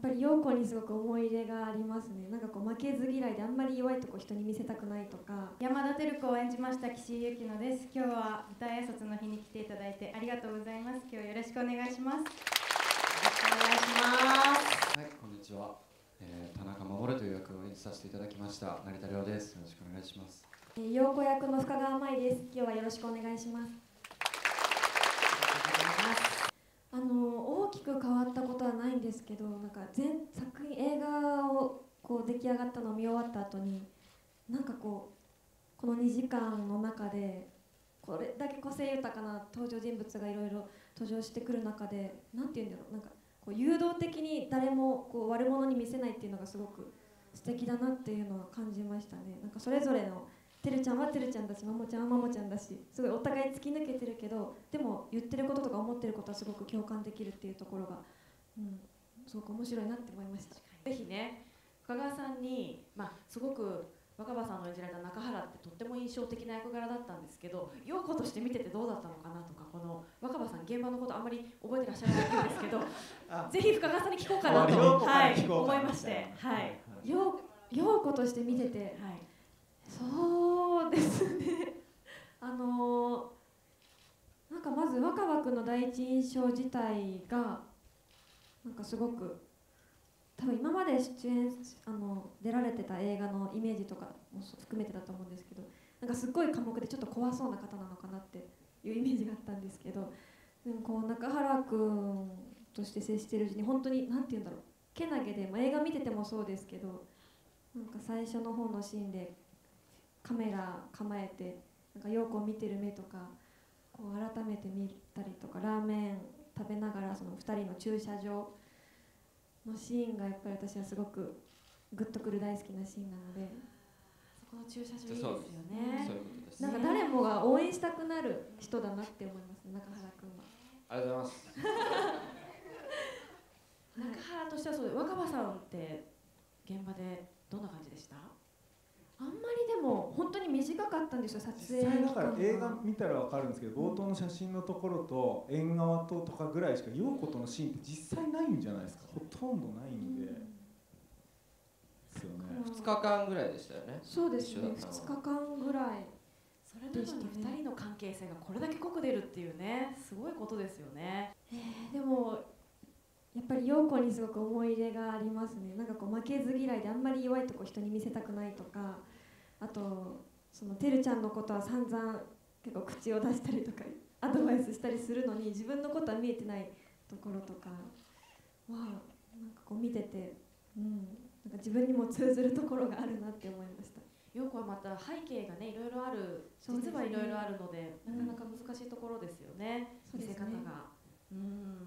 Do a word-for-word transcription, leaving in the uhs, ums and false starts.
ぱり陽子にすごく思い入れがありますね。なんかこう負けず嫌いであんまり弱いとこ人に見せたくないとか。 山田照子を演じました岸井ゆきのです。今日は舞台挨拶の日に来ていただいてありがとうございます。今日はよろしくお願いします。よろしくお願いします。 はい、こんにちは、えー、田中守という役を演じさせていただきました成田凌です。よろしくお願いします。 陽子役の深川舞です。今日はよろしくお願いします。あの大きく変わったことはないんですけど、なんか全作品映画をこう出来上がったのを見終わった後に、なんかこうこのにじかんの中でこれだけ個性豊かな登場人物がいろいろ登場してくる中で、なんていうんだろう、なんかこう誘導的に誰もこう悪者に見せないっていうのがすごく素敵だなっていうのは感じましたね。なんかそれぞれのてるちゃんはてるちゃんだし、ももちゃんはももちゃんだし、すごいお互い突き抜けてるけど、でも言ってることとか思ってることはすごく共感できるっていうところが、うん、すごく面白いなって思いました。 ぜひね、深川さんに、まあ、すごく若葉さんの演じられた中原ってとっても印象的な役柄だったんですけど、陽子として見ててどうだったのかなとか、この若葉さん現場のことあんまり覚えてらっしゃらないんですけどぜひ深川さんに聞こうかなと、はい、思いまして、はい、 陽子として見てて、はい、そうですねあのー、なんかまず若葉くんの第一印象自体がなんかすごく多分今まで出演あの出られてた映画のイメージとかも含めてだと思うんですけど、なんかすっごい寡黙でちょっと怖そうな方なのかなっていうイメージがあったんですけど、でもこう中原くんとして接してるうちに本当に何て言うんだろう、けなげで、まあ、映画見ててもそうですけど、なんか最初の方のシーンでカメラ構えてなんか陽子を見てる目とかこう改めて見たりとか、ラーメン食べながらそのふたりの駐車場のシーンがやっぱり私はすごくグッとくる大好きなシーンなので、 そこの駐車場いいですよね。 そういうことです。 なんか誰もが応援したくなる人だなって思いますね、中原くんは。 ありがとうございます。 中原としてはそうで、若葉さんって現場でどんな感じでした？ あんまりでも本当に短かったんですよ、撮影期間が。 実際だから映画見たら分かるんですけど、冒頭の写真のところと縁側ととかぐらいしか陽子とのシーンって実際ないんじゃないですか。ほとんどないんで、うん、ですよね。 ふつかかんぐらいでしたよね。 そうですね、ふつかかんぐらい。 それなのにふたりの関係性がこれだけ濃く出るっていうね、すごいことですよね。 えー、でもやっぱり陽子にすごく思い入れがありますね。なんかこう負けず嫌いであんまり弱いとこ人に見せたくないとか、あとそのてるちゃんのことは散々結構口を出したりとかアドバイスしたりするのに、自分のことは見えてないところとかはなんかこう見てて、うん、なんか自分にも通ずるところがあるなって思いました。 陽子はまた背景がねいろいろある、実はいろいろあるので、なかなか難しいところですよね、見せ方が。うん